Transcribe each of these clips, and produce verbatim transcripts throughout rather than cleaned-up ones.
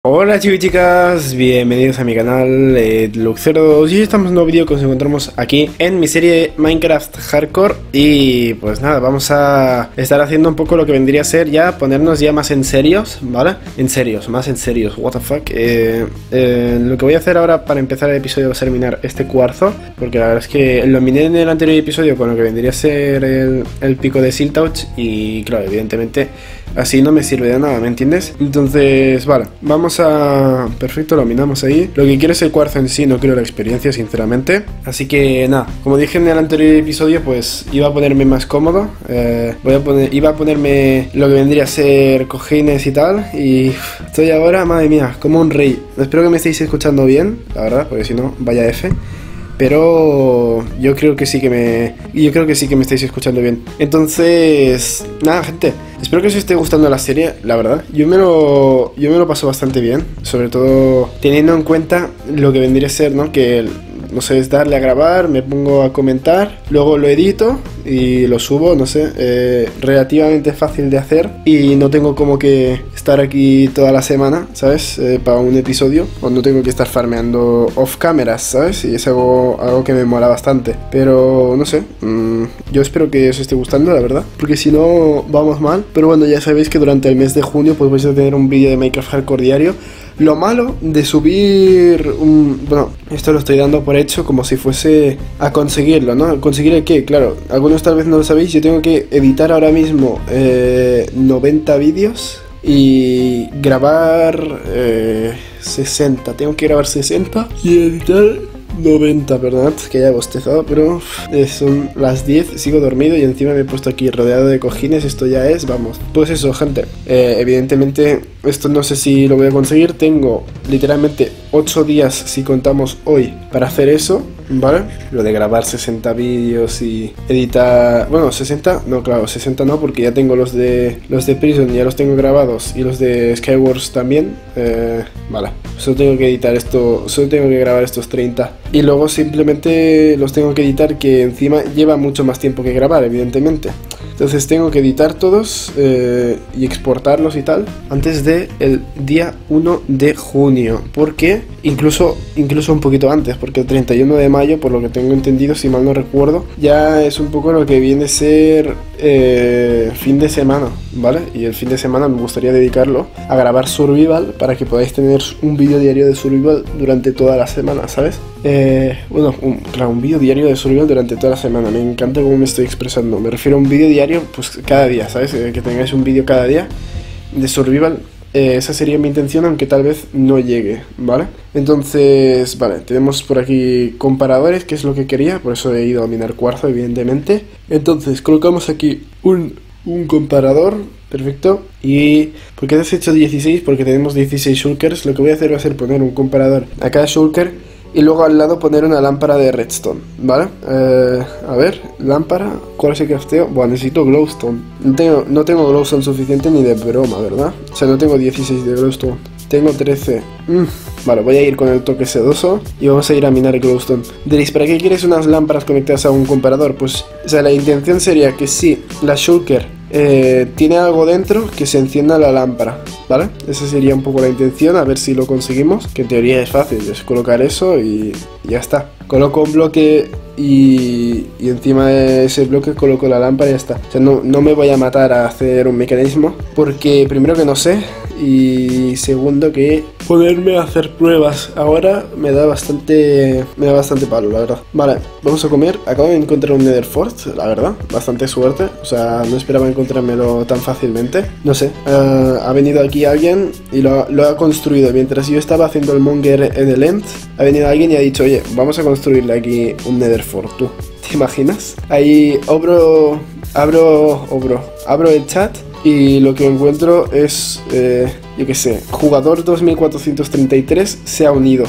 Hola chicos y chicas, bienvenidos a mi canal eh, Luxero. Y hoy estamos en un nuevo vídeo que nos encontramos aquí en mi serie Minecraft Hardcore. Y pues nada, vamos a estar haciendo un poco lo que vendría a ser ya ponernos ya más en serios, ¿vale? En serios, más en serios, what the fuck. eh, eh, Lo que voy a hacer ahora para empezar el episodio va a ser minar este cuarzo, porque la verdad es que lo miné en el anterior episodio con lo que vendría a ser el, el pico de Siltouch. Y claro, evidentemente así no me sirve de nada, ¿me entiendes? Entonces, vale, vamos a... Perfecto, lo minamos ahí. Lo que quiero es el cuarzo en sí, no quiero la experiencia, sinceramente. Así que, nada, como dije en el anterior episodio, pues iba a ponerme más cómodo. eh, Voy a poner... Iba a ponerme lo que vendría a ser cojines y tal. Y estoy ahora, madre mía, como un rey. Espero que me estéis escuchando bien, la verdad, porque si no, vaya F. Pero yo creo que sí que me yo creo que sí que me estáis escuchando bien. Entonces, nada, gente, espero que os esté gustando la serie, la verdad. Yo me lo yo me lo paso bastante bien, sobre todo teniendo en cuenta lo que vendría a ser, ¿no? Que no sé, es darle a grabar, me pongo a comentar, luego lo edito y lo subo, no sé, eh, relativamente fácil de hacer y no tengo como que estar aquí toda la semana, ¿sabes? Eh, para un episodio, o no tengo que estar farmeando off cameras, ¿sabes? Y es algo, algo que me mola bastante, pero no sé, mmm, yo espero que os esté gustando, la verdad, porque si no vamos mal. Pero bueno, ya sabéis que durante el mes de junio pues vais a tener un vídeo de Minecraft Hardcore diario. Lo malo de subir un... Bueno, esto lo estoy dando por hecho como si fuese a conseguirlo, ¿no? ¿Conseguir el qué? Claro, algunos tal vez no lo sabéis, yo tengo que editar ahora mismo eh, noventa vídeos y grabar eh, sesenta. Tengo que grabar sesenta y editar noventa, perdonad que ya he bostezado, pero eh, son las diez, sigo dormido y encima me he puesto aquí rodeado de cojines. Esto ya es, vamos. Pues eso, gente, eh, evidentemente esto no sé si lo voy a conseguir. Tengo literalmente ocho días, si contamos hoy, para hacer eso, ¿vale? Lo de grabar sesenta vídeos y editar... Bueno, sesenta, no, claro, sesenta no, porque ya tengo los de los de Prison, ya los tengo grabados, y los de Skywars también, eh, vale. Solo tengo que editar esto, solo tengo que grabar estos treinta. Y luego simplemente los tengo que editar, que encima lleva mucho más tiempo que grabar, evidentemente. Entonces tengo que editar todos eh, y exportarlos y tal antes de el día uno de junio. Porque incluso, incluso un poquito antes, porque el treinta y uno de mayo, por lo que tengo entendido, si mal no recuerdo, ya es un poco lo que viene a ser eh, fin de semana, ¿vale? Y el fin de semana me gustaría dedicarlo a grabar Survival, para que podáis tener un vídeo diario de Survival durante toda la semana, ¿sabes? Eh, bueno, un, claro, un vídeo diario de Survival durante toda la semana. Me encanta cómo me estoy expresando. Me refiero a un vídeo diario, pues cada día, ¿sabes? Eh, que tengáis un vídeo cada día de Survival. Eh, esa sería mi intención, aunque tal vez no llegue, ¿vale? Entonces, vale, tenemos por aquí comparadores, que es lo que quería, por eso he ido a minar cuarzo, evidentemente. Entonces, colocamos aquí un, un comparador, perfecto. ¿Y por qué has hecho dieciséis? Porque tenemos dieciséis shulkers. Lo que voy a hacer va a ser poner un comparador a cada shulker y luego al lado poner una lámpara de redstone, ¿vale? Eh, a ver, lámpara, ¿cuál es el crafteo? Bueno, necesito glowstone. No tengo, no tengo glowstone suficiente ni de broma, ¿verdad? O sea, no tengo dieciséis de glowstone. Tengo trece. Mm, vale, voy a ir con el toque sedoso y vamos a ir a minar glowstone. Diréis, ¿para qué quieres unas lámparas conectadas a un comparador? Pues, o sea, la intención sería que si la shulker Eh, tiene algo dentro, que se encienda la lámpara, ¿vale? Esa sería un poco la intención, a ver si lo conseguimos, que en teoría es fácil, es colocar eso y ya está. Coloco un bloque y, y encima de ese bloque coloco la lámpara y ya está. O sea, no, no me voy a matar a hacer un mecanismo, porque primero que no sé, y segundo que ponerme a hacer pruebas ahora me da bastante me da bastante palo, la verdad. Vale, vamos a comer. Acabo de encontrar un Nether Fort, la verdad, bastante suerte. O sea, no esperaba encontrármelo tan fácilmente. No sé, uh, ha venido aquí alguien y lo, lo ha construido. Mientras yo estaba haciendo el monger en el end, ha venido alguien y ha dicho, oye, vamos a construirle aquí un Nether Fort, ¿tú te imaginas? Ahí abro, abro, abro, abro el chat y lo que encuentro es, eh, yo qué sé, jugador dos mil cuatrocientos treinta y tres se ha unido.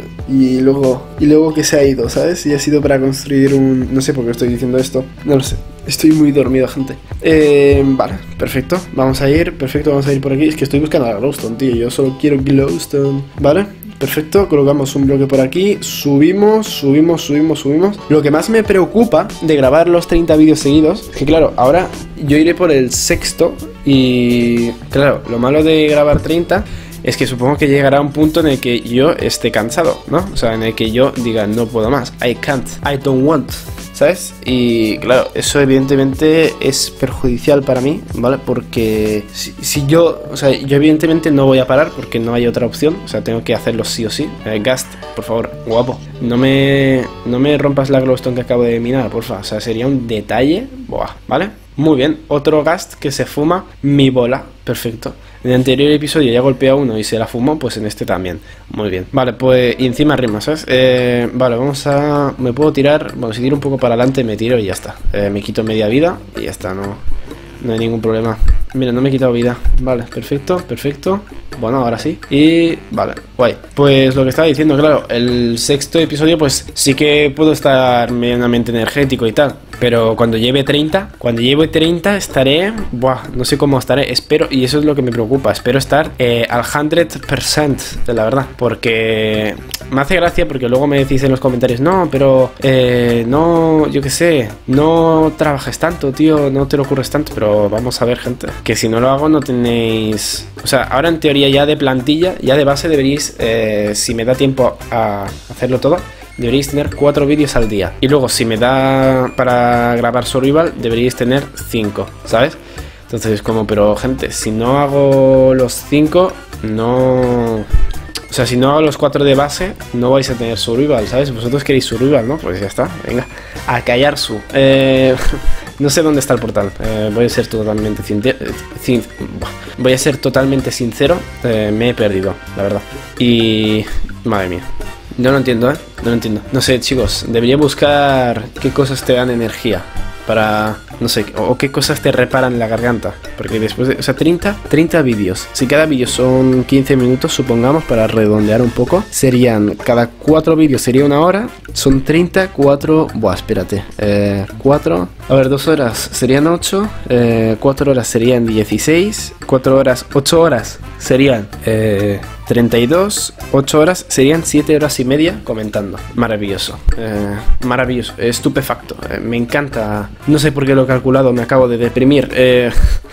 Y luego, y luego que se ha ido, ¿sabes? Y ha sido para construir un... No sé por qué estoy diciendo esto, no lo sé. Estoy muy dormido, gente. Eh, vale, perfecto. Vamos a ir, perfecto, vamos a ir por aquí. Es que estoy buscando a glowstone, tío. Yo solo quiero glowstone. Vale, perfecto, colocamos un bloque por aquí. Subimos, subimos, subimos, subimos. Lo que más me preocupa de grabar los treinta vídeos seguidos es que, claro, ahora yo iré por el sexto. Y, claro, lo malo de grabar treinta es que supongo que llegará un punto en el que yo esté cansado, ¿no? O sea, en el que yo diga, no puedo más, I can't, I don't want, ¿sabes? Y claro, eso evidentemente es perjudicial para mí, ¿vale? Porque si, si yo, o sea, yo evidentemente no voy a parar porque no hay otra opción, o sea, tengo que hacerlo sí o sí. Eh, Gast, por favor, guapo, no me, no me rompas la glowstone que acabo de minar, porfa, o sea, sería un detalle, buah, ¿vale? Muy bien, otro Gast que se fuma mi bola, perfecto. En el anterior episodio ya golpeé a uno y se la fumó, pues en este también. Muy bien. Vale, pues y encima rima, ¿sabes? Eh, vale, vamos a... Me puedo tirar... Bueno, si tiro un poco para adelante me tiro y ya está. Eh, me quito media vida y ya está, no, no hay ningún problema. Mira, no me he quitado vida. Vale, perfecto, perfecto. Bueno, ahora sí. Y... Vale, guay. Pues lo que estaba diciendo, claro, el sexto episodio pues sí que puedo estar medianamente energético y tal. Pero cuando lleve treinta, cuando lleve treinta estaré, buah, no sé cómo estaré, espero, y eso es lo que me preocupa, espero estar eh, al cien por ciento, de la verdad, porque me hace gracia porque luego me decís en los comentarios, no, pero eh, no, yo qué sé, no trabajes tanto, tío, no te lo ocurres tanto, pero vamos a ver, gente, que si no lo hago no tenéis, o sea, ahora en teoría ya de plantilla, ya de base deberíais, eh, si me da tiempo a hacerlo todo, deberíais tener cuatro vídeos al día. Y luego, si me da para grabar Survival, deberíais tener cinco, ¿sabes? Entonces es como, pero gente, si no hago los cinco, no... O sea, si no hago los cuatro de base, no vais a tener Survival, ¿sabes? Vosotros queréis Survival, ¿no? Pues ya está, venga. A callar su... Eh... No sé dónde está el portal, eh, voy a ser totalmente sincero, sin, voy a ser totalmente sincero, eh, me he perdido, la verdad. Y... Madre mía. No lo entiendo, ¿eh? No lo entiendo. No sé, chicos, debería buscar qué cosas te dan energía para, no sé, o qué cosas te reparan la garganta. Porque después de, o sea, treinta, treinta vídeos. Si cada vídeo son quince minutos, supongamos, para redondear un poco, serían, cada cuatro vídeos sería una hora, son treinta, cuatro, buah, espérate, eh, cuatro, a ver, dos horas serían ocho, eh, cuatro horas serían dieciséis, cuatro horas, ocho horas serían, eh... treinta y dos, ocho horas, serían siete horas y media comentando. Maravilloso, eh, maravilloso, estupefacto, eh, me encanta. No sé por qué lo he calculado, me acabo de deprimir. Eh,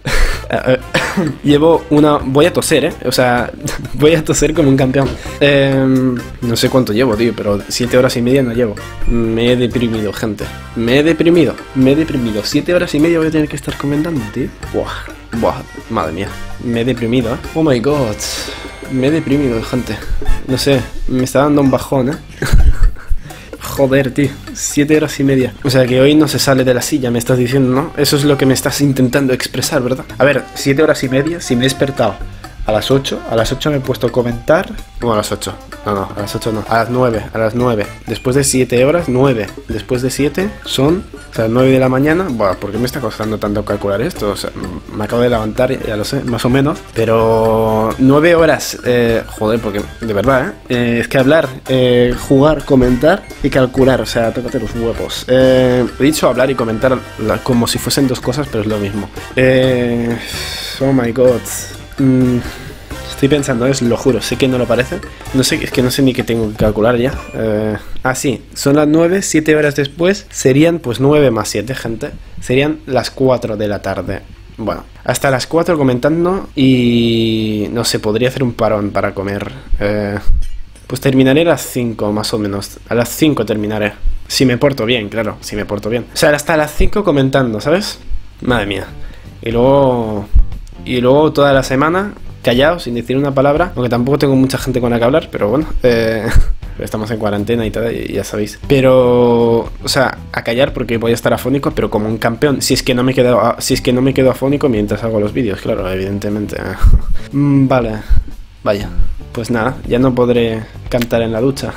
llevo una... Voy a toser, eh, o sea, voy a toser como un campeón. Eh, no sé cuánto llevo, tío, pero siete horas y media no llevo. Me he deprimido, gente. Me he deprimido, me he deprimido. siete horas y media voy a tener que estar comentando, tío. Buah, buah, madre mía. Me he deprimido, eh. Oh my god. Me he deprimido, gente. No sé, me está dando un bajón, ¿eh? Joder, tío. Siete horas y media. O sea que hoy no se sale de la silla, me estás diciendo, ¿no? Eso es lo que me estás intentando expresar, ¿verdad? A ver, siete horas y media, si me he despertado a las ocho, a las ocho me he puesto a comentar. Bueno, a las ocho. No, no, a las ocho no. A las nueve, a las nueve. Después de siete horas, nueve. Después de siete son, o sea, nueve de la mañana. Buah, ¿por qué me está costando tanto calcular esto? O sea, me acabo de levantar, ya lo sé, más o menos. Pero nueve horas, eh, joder, porque de verdad, ¿eh? eh es que hablar, eh, jugar, comentar y calcular, o sea, tócate los huevos. Eh, he dicho hablar y comentar la, como si fuesen dos cosas, pero es lo mismo. Eh, oh my god. Mm, estoy pensando, es lo juro, sé que no lo parece. No sé, es que no sé ni qué tengo que calcular ya. Eh, ah, sí, son las nueve, siete horas después serían pues nueve más siete, gente. Serían las cuatro de la tarde. Bueno, hasta las cuatro comentando y no sé, podría hacer un parón para comer. Eh, pues terminaré a las cinco más o menos. A las cinco terminaré. Si me porto bien, claro, si me porto bien. O sea, hasta las cinco comentando, ¿sabes? Madre mía. Y luego... Y luego toda la semana callado, sin decir una palabra. Aunque tampoco tengo mucha gente con la que hablar, pero bueno, eh, estamos en cuarentena y todo, y ya sabéis. Pero, o sea, a callar porque voy a estar afónico, pero como un campeón. Si es que no me quedo, si es que no me quedo afónico mientras hago los vídeos, claro, evidentemente. mm, vale, vaya. Pues nada, ya no podré cantar en la ducha.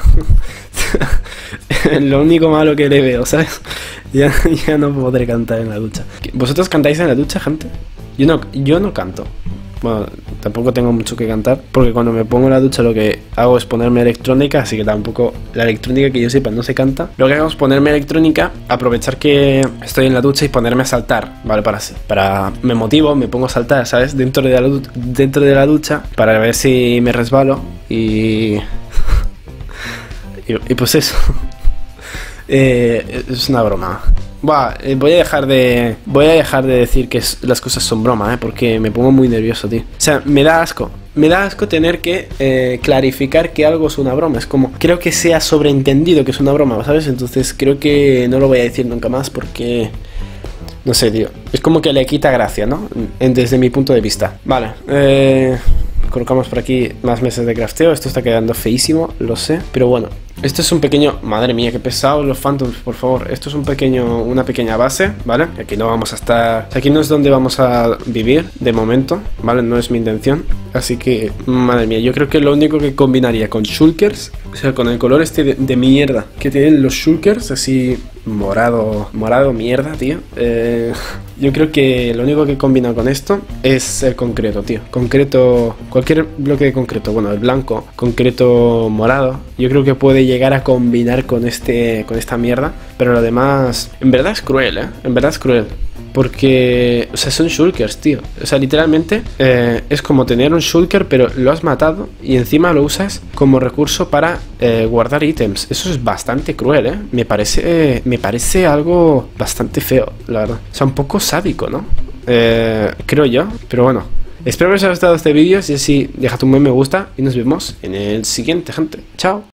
Lo único malo que le veo, ¿sabes? Ya, ya no podré cantar en la ducha. ¿Vosotros cantáis en la ducha, gente? Yo no, yo no canto. Bueno, tampoco tengo mucho que cantar, porque cuando me pongo en la ducha lo que hago es ponerme electrónica, así que tampoco, la electrónica que yo sepa no se canta. Lo que hago es ponerme electrónica, aprovechar que estoy en la ducha y ponerme a saltar, ¿vale? Para, para me motivo, me pongo a saltar, ¿sabes? Dentro de la, dentro de la ducha, para ver si me resbalo y... y, y pues eso. eh, es una broma. Buah, eh, voy a dejar de... Voy a dejar de decir que es- las cosas son broma, ¿eh? Porque me pongo muy nervioso, tío. O sea, me da asco. Me da asco tener que eh, clarificar que algo es una broma. Es como, creo que sea sobreentendido que es una broma, ¿sabes? Entonces creo que no lo voy a decir nunca más porque... No sé, tío. Es como que le quita gracia, ¿no? En- Desde mi punto de vista. Vale, eh... colocamos por aquí más meses de crafteo. Esto está quedando feísimo, lo sé. Pero bueno, esto es un pequeño... Madre mía, qué pesado los phantoms, por favor. Esto es un pequeño... una pequeña base, ¿vale? Aquí no vamos a estar... Aquí no es donde vamos a vivir, de momento, ¿vale? No es mi intención. Así que, madre mía, yo creo que lo único que combinaría con shulkers, o sea, con el color este de, de mierda que tienen los shulkers, así... Morado, morado mierda, tío. Eh, yo creo que lo único que combina con esto es el concreto, tío. Concreto, cualquier bloque de concreto. Bueno, el blanco, concreto morado. Yo creo que puede llegar a combinar con este, con esta mierda. Pero lo demás, en verdad es cruel, ¿eh? En verdad es cruel. Porque, o sea, son shulkers, tío. O sea, literalmente eh, es como tener un shulker, pero lo has matado y encima lo usas como recurso para eh, guardar ítems. Eso es bastante cruel, ¿eh? Me parece, eh, me parece algo bastante feo, la verdad. O sea, un poco sádico, ¿no? Eh, creo yo, pero bueno. Espero que os haya gustado este vídeo. Si es así, déjate un buen me gusta y nos vemos en el siguiente, gente. Chao.